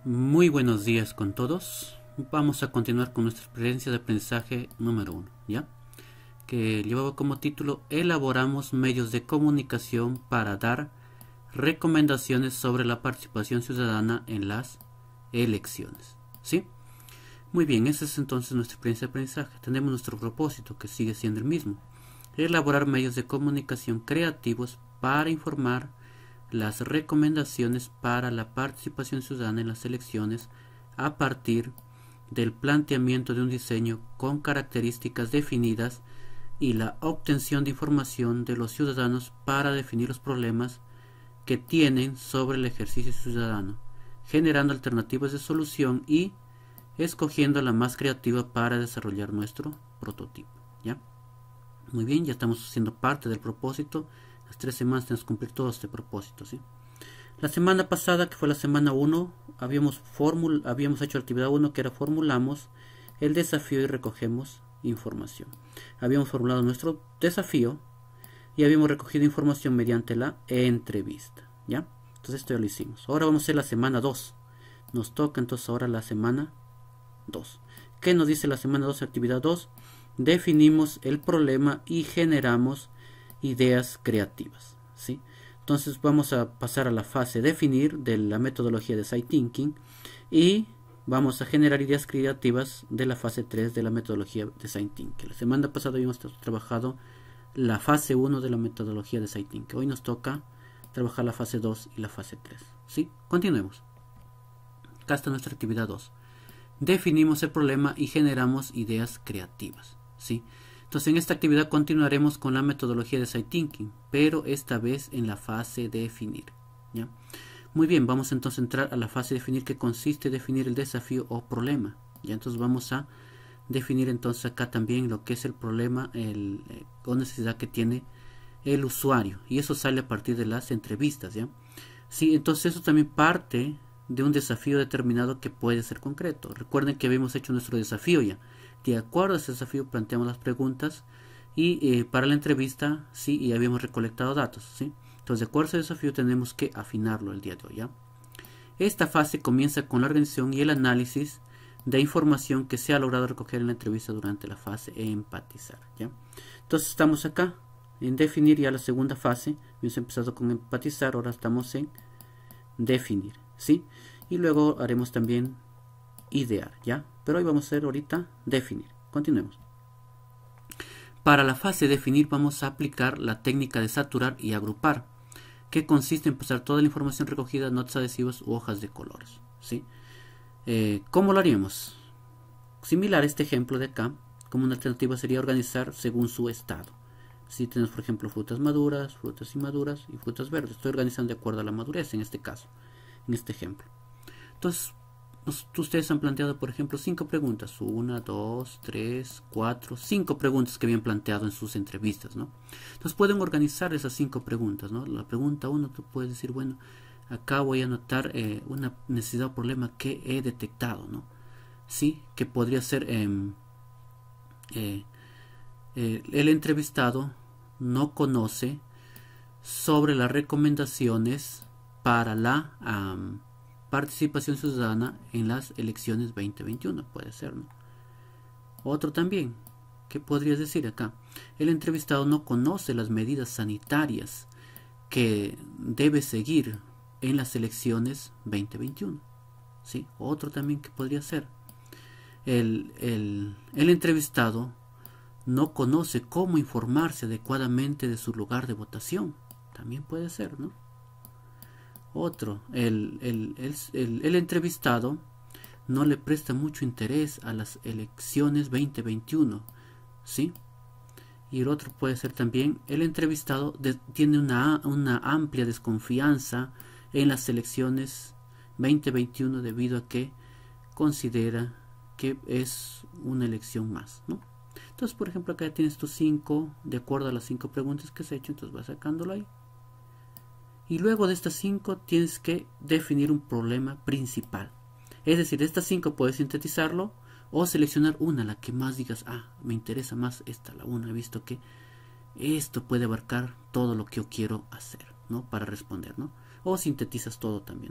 Muy buenos días con todos. Vamos a continuar con nuestra experiencia de aprendizaje número 1, ¿ya? Que llevaba como título Elaboramos medios de comunicación para dar recomendaciones sobre la participación ciudadana en las elecciones, ¿sí? Muy bien, esa es entonces nuestra experiencia de aprendizaje. Tenemos nuestro propósito, que sigue siendo el mismo: elaborar medios de comunicación creativos para informar las recomendaciones para la participación ciudadana en las elecciones a partir del planteamiento de un diseño con características definidas y la obtención de información de los ciudadanos para definir los problemas que tienen sobre el ejercicio ciudadano, generando alternativas de solución y escogiendo la más creativa para desarrollar nuestro prototipo, ¿ya? Muy bien, ya estamos haciendo parte del propósito. Las 3 semanas tenemos que cumplir todo este propósito, ¿sí? La semana pasada, que fue la semana 1, habíamos hecho actividad 1, que era formulamos el desafío y recogemos información. Habíamos formulado nuestro desafío y habíamos recogido información mediante la entrevista, ¿ya? Entonces esto ya lo hicimos. Ahora vamos a hacer la semana 2. Nos toca entonces ahora la semana 2. ¿Qué nos dice la semana 2, actividad 2? Definimos el problema y generamos ideas creativas, ¿sí? Entonces vamos a pasar a la fase definir de la metodología de Design Thinking y vamos a generar ideas creativas de la fase 3 de la metodología de Design Thinking. La semana pasada habíamos trabajado la fase 1 de la metodología de Design Thinking. Hoy nos toca trabajar la fase 2 y la fase 3, ¿sí? Continuemos. Acá está nuestra actividad 2. Definimos el problema y generamos ideas creativas, ¿sí? Entonces en esta actividad continuaremos con la metodología de Design Thinking, pero esta vez en la fase de definir, ¿ya? Muy bien, vamos entonces a entrar a la fase de definir, que consiste en definir el desafío o problema, ¿ya? Entonces vamos a definir entonces acá también lo que es el problema o necesidad que tiene el usuario, y eso sale a partir de las entrevistas, ¿ya? Sí, entonces eso también parte de un desafío determinado que puede ser concreto. Recuerden que habíamos hecho nuestro desafío ya. De acuerdo a ese desafío planteamos las preguntas y para la entrevista sí, y habíamos recolectado datos, ¿sí? Entonces de acuerdo a ese desafío tenemos que afinarlo el día de hoy, ¿ya? Esta fase comienza con la organización y el análisis de información que se ha logrado recoger en la entrevista durante la fase empatizar, ¿ya? Entonces estamos acá en definir ya la segunda fase. Hemos empezado con empatizar, ahora estamos en definir, ¿sí? Y luego haremos también idear, ¿ya? Pero hoy vamos a hacer ahorita definir. Continuemos. Para la fase definir vamos a aplicar la técnica de saturar y agrupar, que consiste en pasar toda la información recogida en notas adhesivas u hojas de colores, ¿sí? ¿Cómo lo haríamos? Similar a este ejemplo de acá, como una alternativa sería organizar según su estado. Si tenemos, por ejemplo, frutas maduras, frutas inmaduras y frutas verdes, estoy organizando de acuerdo a la madurez en este caso, en este ejemplo. Entonces, ustedes han planteado, por ejemplo, 5 preguntas. 1, 2, 3, 4, 5 preguntas que habían planteado en sus entrevistas, ¿no? Entonces pueden organizar esas 5 preguntas, ¿no? La pregunta 1, tú puedes decir, bueno, acá voy a anotar una necesidad o problema que he detectado, ¿no? Sí, que podría ser el entrevistado no conoce sobre las recomendaciones para la participación ciudadana en las elecciones 2021, puede ser, ¿no? Otro también, ¿qué podrías decir acá? El entrevistado no conoce las medidas sanitarias que debe seguir en las elecciones 2021, ¿sí? Otro también que podría ser, el entrevistado no conoce cómo informarse adecuadamente de su lugar de votación, también puede ser, ¿no? Otro, el entrevistado no le presta mucho interés a las elecciones 2021, ¿sí? Y el otro puede ser también, el entrevistado tiene una amplia desconfianza en las elecciones 2021 debido a que considera que es una elección más, ¿no? Entonces, por ejemplo, acá tienes tus 5, de acuerdo a las 5 preguntas que se ha hecho, entonces vas sacándolo ahí. Y luego de estas 5 tienes que definir un problema principal. Es decir, de estas 5 puedes sintetizarlo o seleccionar una, la que más digas, me interesa más esta, la una, he visto que esto puede abarcar todo lo que yo quiero hacer, ¿no? Para responder, ¿no? O sintetizas todo también, ¿no?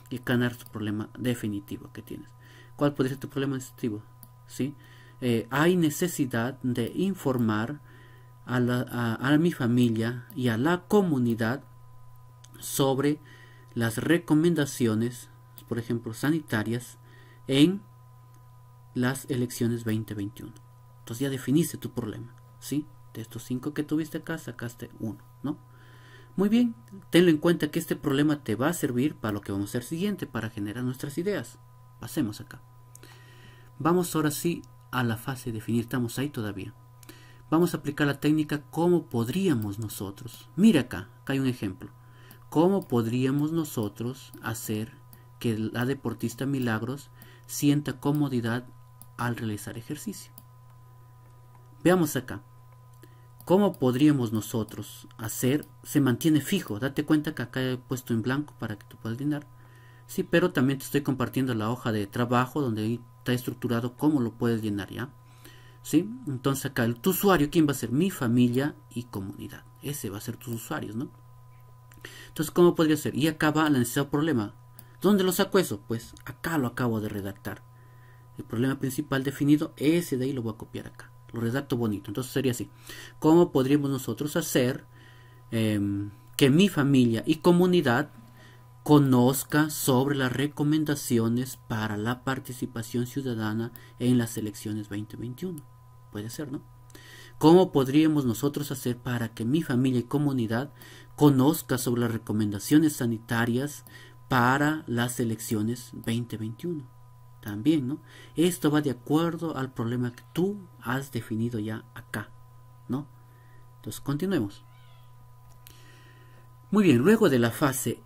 y ganar tu problema definitivo que tienes. ¿Cuál podría ser tu problema definitivo? ¿Sí? Hay necesidad de informar a mi familia y a la comunidad sobre las recomendaciones, por ejemplo, sanitarias en las elecciones 2021. Entonces ya definiste tu problema, ¿sí? De estos 5 que tuviste acá, sacaste 1, ¿no? Muy bien, tenlo en cuenta que este problema te va a servir para lo que vamos a hacer siguiente, para generar nuestras ideas. Pasemos acá. Vamos ahora sí a la fase de definir, estamos ahí todavía. Vamos a aplicar la técnica cómo podríamos nosotros. Mira acá hay un ejemplo. ¿Cómo podríamos nosotros hacer que la deportista Milagros sienta comodidad al realizar ejercicio? Veamos acá. ¿Cómo podríamos nosotros hacer? Se mantiene fijo. Date cuenta que acá he puesto en blanco para que tú puedas llenar. Sí, pero también te estoy compartiendo la hoja de trabajo donde ahí está estructurado cómo lo puedes llenar, ¿ya? ¿Sí? Entonces acá tu usuario, ¿quién va a ser? Mi familia y comunidad. Ese va a ser tus usuarios, ¿no? Entonces, ¿cómo podría ser? Y acá va la necesidad o problema. ¿Dónde lo saco eso? Pues acá lo acabo de redactar. El problema principal definido, ese de ahí lo voy a copiar acá. Lo redacto bonito. Entonces sería así. ¿Cómo podríamos nosotros hacer que mi familia y comunidad conozca sobre las recomendaciones para la participación ciudadana en las elecciones 2021? Puede ser, ¿no? ¿Cómo podríamos nosotros hacer para que mi familia y comunidad conozca sobre las recomendaciones sanitarias para las elecciones 2021? También, ¿no? Esto va de acuerdo al problema que tú has definido ya acá, ¿no? Entonces, continuemos. Muy bien, luego de la fase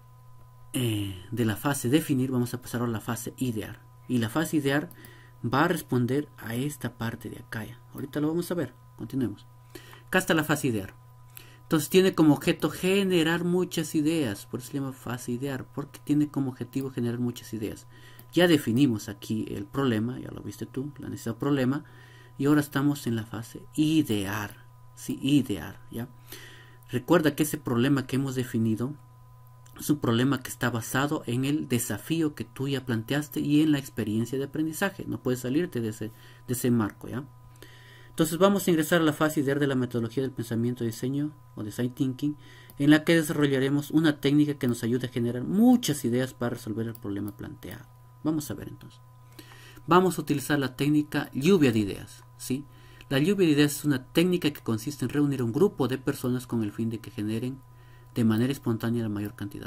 definir, vamos a pasar a la fase idear. Y la fase idear va a responder a esta parte de acá ya. Ahorita lo vamos a ver. Continuemos. Acá está la fase idear. Entonces tiene como objeto generar muchas ideas. Por eso se llama fase idear, porque tiene como objetivo generar muchas ideas. Ya definimos aquí el problema, ya lo viste tú, la necesidad problema. Y ahora estamos en la fase idear. Sí, idear, ¿ya? Recuerda que ese problema que hemos definido es un problema que está basado en el desafío que tú ya planteaste y en la experiencia de aprendizaje. No puedes salirte de ese marco, ¿ya? Entonces vamos a ingresar a la fase idear de la metodología del pensamiento de diseño o design thinking, en la que desarrollaremos una técnica que nos ayude a generar muchas ideas para resolver el problema planteado. Vamos a ver entonces. Vamos a utilizar la técnica lluvia de ideas, ¿sí? La lluvia de ideas es una técnica que consiste en reunir a un grupo de personas con el fin de que generen de manera espontánea la mayor cantidad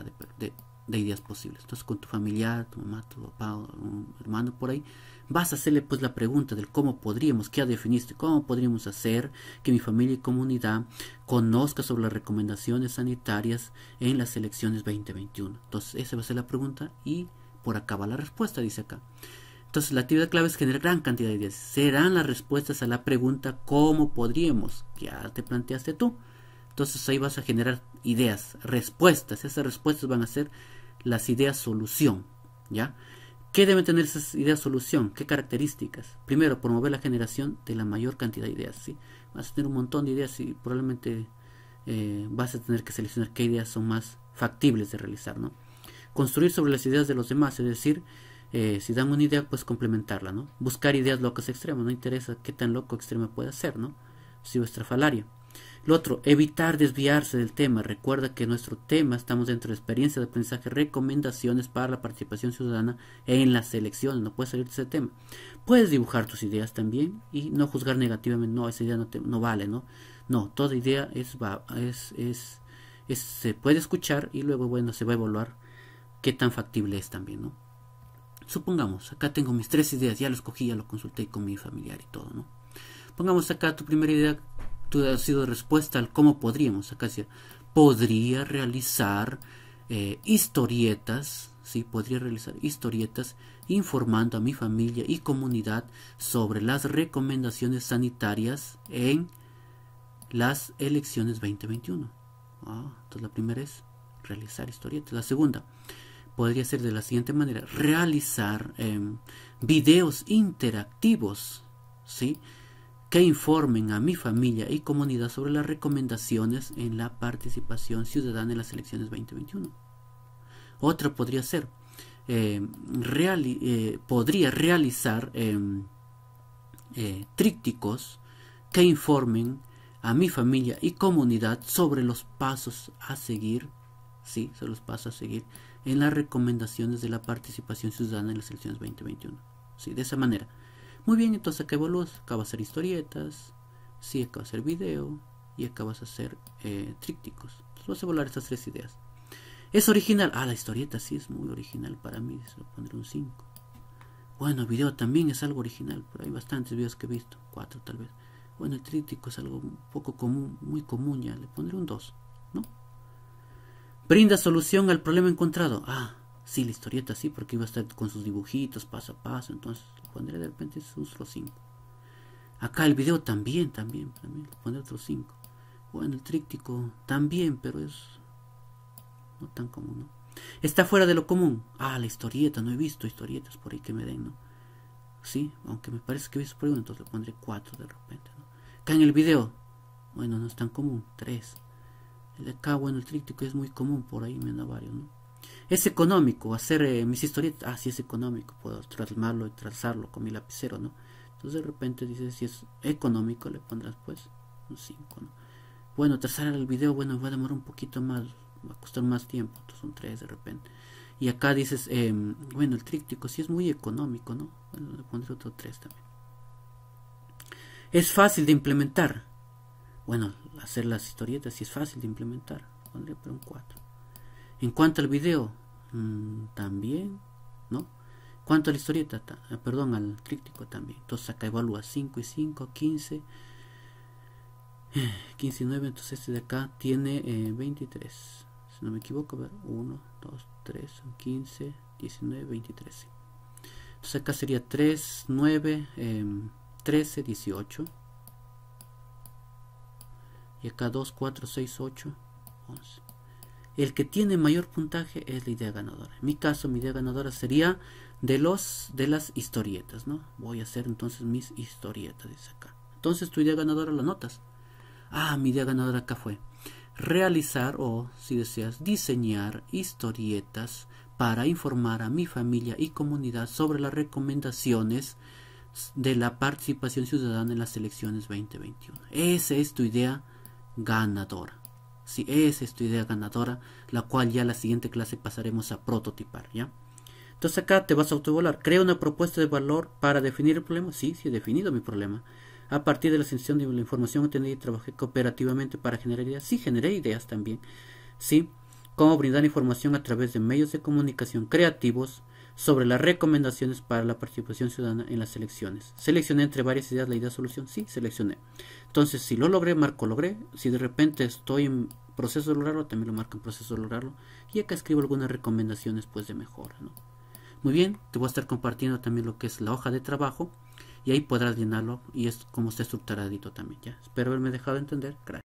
de ideas posibles. Entonces con tu familiar, tu mamá, tu papá, un hermano por ahí, vas a hacerle pues la pregunta del cómo podríamos, que ya definiste, cómo podríamos hacer que mi familia y comunidad conozca sobre las recomendaciones sanitarias en las elecciones 2021. Entonces esa va a ser la pregunta y por acá va la respuesta, dice acá. Entonces la actividad clave es generar gran cantidad de ideas. Serán las respuestas a la pregunta ¿cómo podríamos? Que ya te planteaste tú. Entonces ahí vas a generar ideas, respuestas. Esas respuestas van a ser las ideas solución, ¿ya? ¿Qué deben tener esas ideas solución? ¿Qué características? Primero, promover la generación de la mayor cantidad de ideas, ¿sí? Vas a tener un montón de ideas y probablemente vas a tener que seleccionar qué ideas son más factibles de realizar, ¿no? Construir sobre las ideas de los demás, es decir, si dan una idea, pues complementarla, ¿no? Buscar ideas locas extremas, no interesa qué tan loco extremo puede ser, ¿no? Si es estrafalaria. Lo otro, evitar desviarse del tema. Recuerda que nuestro tema, estamos dentro de experiencia de aprendizaje, recomendaciones para la participación ciudadana en las elecciones. No puedes salir de ese tema. Puedes dibujar tus ideas también y no juzgar negativamente. No, esa idea no vale, ¿no? No, toda idea se puede escuchar y luego, bueno, se va a evaluar qué tan factible es también, ¿no? Supongamos, acá tengo mis 3 ideas, ya lo escogí, ya lo consulté con mi familiar y todo, ¿no? Pongamos acá tu primera idea. Tú has sido respuesta al cómo podríamos. Acá decía, podría realizar historietas, ¿sí? Podría realizar historietas informando a mi familia y comunidad sobre las recomendaciones sanitarias en las elecciones 2021. Entonces la primera es realizar historietas. La segunda podría ser de la siguiente manera: realizar videos interactivos, ¿sí? Que informen a mi familia y comunidad sobre las recomendaciones en la participación ciudadana en las elecciones 2021. Otra podría ser podría realizar trípticos que informen a mi familia y comunidad sobre los pasos a seguir, sí, sobre los pasos a seguir en las recomendaciones de la participación ciudadana en las elecciones 2021. Sí, de esa manera. Muy bien, entonces acá evalúas, acá vas a hacer historietas, sí, acá vas a hacer video y acá vas a hacer trípticos. Entonces vas a evaluar estas tres ideas. ¿Es original? La historieta sí es muy original para mí, se lo pondré un 5. Bueno, el video también es algo original, pero hay bastantes videos que he visto, 4 tal vez. Bueno, el tríptico es algo un poco común, muy común ya, le pondré un 2, ¿no? ¿Brinda solución al problema encontrado? Sí, la historieta sí, porque iba a estar con sus dibujitos paso a paso, entonces le pondré de repente solo 5. Acá el video también le pondré otro 5. Bueno, el tríptico también, pero es no tan común, ¿no? Está fuera de lo común. La historieta, no he visto historietas por ahí que me den, ¿no? Sí, aunque me parece que he visto por ahí uno, entonces le pondré 4 de repente, ¿no? Acá en el video, bueno, no es tan común, 3. El de acá, bueno, el tríptico es muy común, por ahí me da varios, ¿no? Es económico hacer mis historietas. Sí es económico, puedo trazarlo y trazarlo con mi lapicero, ¿no? Entonces de repente dices, si es económico, le pondrás pues un 5, ¿no? Bueno, trazar el video, bueno, va a demorar un poquito más, va a costar más tiempo, entonces son 3 de repente. Y acá dices, bueno, el tríptico sí es muy económico, ¿no? Bueno, le pondré otro 3 también. Es fácil de implementar. Bueno, hacer las historietas sí es fácil de implementar, pondré pero un 4. En cuanto al video, también, ¿no? Cuanto a la historieta, perdón, al tríptico también. Entonces acá evalúa 5 y 5, 15, 15 y 9, entonces este de acá tiene 23. Si no me equivoco, a ver, 1, 2, 3, 15, 19, 23. Entonces acá sería 3, 9, 13, 18. Y acá 2, 4, 6, 8, 11. El que tiene mayor puntaje es la idea ganadora. En mi caso, mi idea ganadora sería de las historietas, ¿no? Voy a hacer entonces mis historietas, dice acá. Entonces tu idea ganadora la notas. Mi idea ganadora acá fue realizar o, si deseas, diseñar historietas para informar a mi familia y comunidad sobre las recomendaciones de la participación ciudadana en las elecciones 2021. Esa es tu idea ganadora. Sí, esa es tu idea ganadora, la cual ya en la siguiente clase pasaremos a prototipar, ¿ya? Entonces acá te vas a autoevaluar. Crea una propuesta de valor para definir el problema. Sí, he definido mi problema. A partir de la extensión de la información obtenida y trabajé cooperativamente para generar ideas. Sí, generé ideas también. Sí, cómo brindar información a través de medios de comunicación creativos sobre las recomendaciones para la participación ciudadana en las elecciones. Seleccioné entre varias ideas la idea solución. Sí, seleccioné. Entonces, si lo logré, marco logré. Si de repente estoy en proceso de lograrlo, también lo marco en proceso de lograrlo. Y acá escribo algunas recomendaciones pues de mejora, ¿no? Muy bien, te voy a estar compartiendo también lo que es la hoja de trabajo y ahí podrás llenarlo y es como está estructuradito también, ¿ya? Espero haberme dejado entender. Gracias.